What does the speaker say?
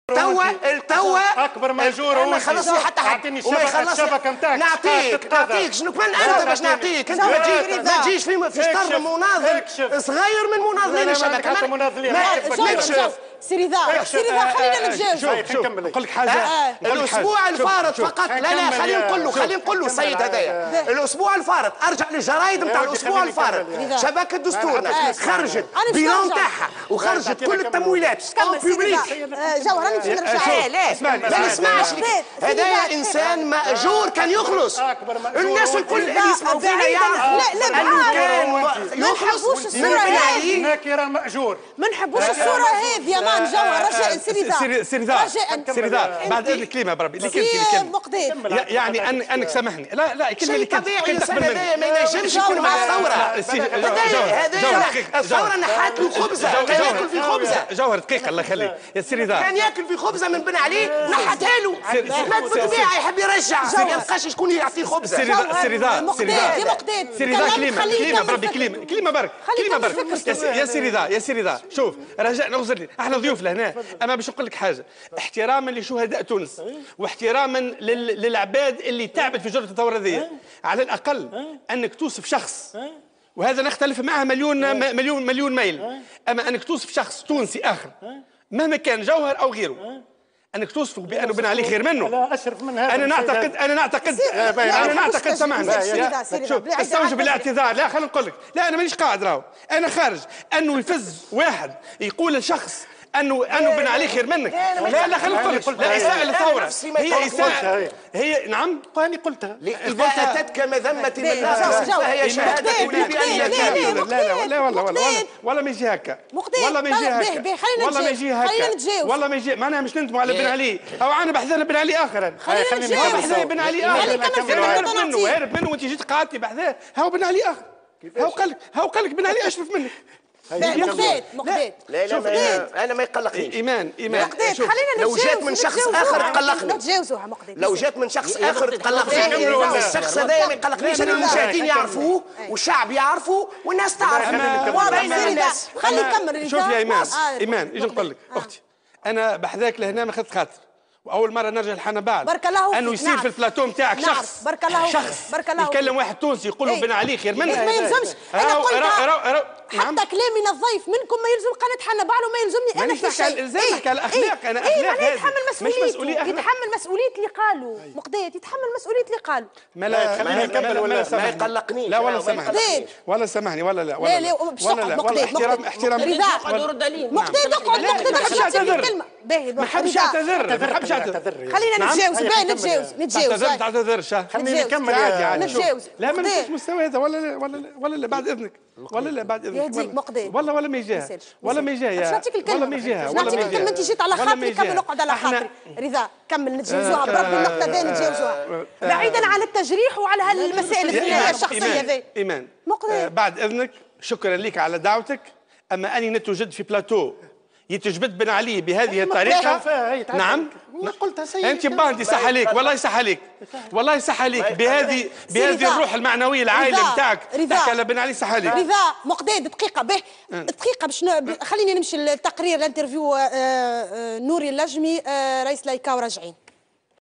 التوا اكبر ماجور هو. ما خلص لي حتى حد وما يخلص الشبكه نتاعك. نعطيك شنو كان انا باش نعطيك. انت ما تجيش في شطر مناضل صغير من مناضلين الشبكه. سيري ذا خلينا نتجاوزوا. نقول لك حاجه الاسبوع الفارط فقط. لا خلينا نقول له السيد هذايا الاسبوع الفارط ارجع للجرايد نتاع الاسبوع الفارط. شبكه دستورنا خرجت بيلون تاعها وخرجت كل التمويلات بيبليك. جوهر انا نمشي نرجع. لا نسمعش هذايا انسان ماجور كان يخلص. الناس الكل اللي يسمعوا فينا يعرفوا انه كان يخلص ناكره ماجور. ما نحبوش الصوره هذه يا مان. جوهر رجاء سيري ذا بعد اذنك كلمه بربي اللي كلمه يعني انك سامحني. لا الكلمه اللي كانت الانسان هذايا ما ينجمش يكون مع الثوره. الثوره نحات له خبزه كان ياكل في خبزه. جوهر دقيقه الله يخليك يا سيري ذا كان ياكل في خبزه من بن علي نحتها له. ما بالطبيعه يحب يرجع ما يبقاش شكون يعطيه خبزه. سيري ذا كلمه بربي كلمه برك يا سيري ذا شوف رجاء نغزر احنا ضيوف لهنا. اما باش نقول لك حاجه احتراما لشهداء تونس واحتراما للعباد اللي تعبت في جرة الثوره هذه على الاقل انك توصف شخص وهذا نختلف معه مليون ميل. اما انك توصف شخص تونسي اخر مهما كان جوهر او غيره انك توصفه بانه بن علي خير منه. لا اشرف من هذا. انا نعتقد سامحني شوف استوجب الاعتذار. لا خلينا نقول لك لا انا مانيش قاعد راهو انا خارج انه يفز واحد يقول لشخص انه بن علي خير منك. لا خلينا نقول لك لا اساءه للثوره هي اساءه هي نعم واني قلتها اذا اتتك مذمه من ناقص فهي شهاده لي بانك والله ما يجي هكا والله ما يجي معناها مش نندموا على بن علي او انا بحذر بن علي اخر. خلينا بحذر بن علي اخر هارب منه وانت جيت قعدتي بحذاه هاو بن علي اخر هاو قال لك بن علي اشرف منك. مقداد لا انا ما يقلقنيش. ايمان لو جات من شخص اخر تقلقني. نتجاوزوها مقداد. لو جات من شخص اخر تقلقني. الشخص هذايا ما يقلقنيش. انا المشاهدين يعرفوه والشعب يعرفه والناس تعرف. خلي يكمل. شوف يا ايمان يجي نقول لك اختي انا بحذاك لهنا ما خدت خاطر واول مره نرجع لحنا بعد بارك الله انه يصير في البلاتو نتاعك شخص يكلم واحد تونسي يقول له بن علي خير منك. ما يلزمش انا قلت حتى كلامي من الضيف منكم ما يلزم قناه حنا بعد وما يلزمني انا في شيء. الزامك على الاخلاق. انا اخلاق هذه مش مسؤوليه. يتحمل مسؤوليه اللي قالوا مقداد يتحمل مسؤوليه اللي قالوا. خلينا نكمل ولا ما يقلقنيش. لا ولا سامحني ولا سامحني ولا لا مقداد احترام مقداد اقعد ما حبش اعتذر خلينا نتجاوز خليني نكمل نتجاوز. لا ما نمشيش مستوى هذا ولا بعد اذنك يهديك مقداد والله ما يجيها والله ما يجيها نعطيك الكلمه انت جيت على خاطري كمل اقعد على خاطري. رضا كمل نتجاوزوها بربي النقطه ذي نتجاوزوها بعيدا عن التجريح وعلى هالمسائل الشخصيه ذي. ايمان بعد اذنك شكرا لك على دعوتك. اما اني نتوجد في بلاتو يتجبد بن علي بهذه الطريقه نعم قلتها سيد انت باندي صح عليك والله يصح عليك بهذه الروح المعنويه العائله نتاعك تحكي على بن علي صح عليك. رضا مقداد دقيقه باش خليني نمشي التقرير الانترفيو نوري اللجمي رئيس لايكا وراجعين.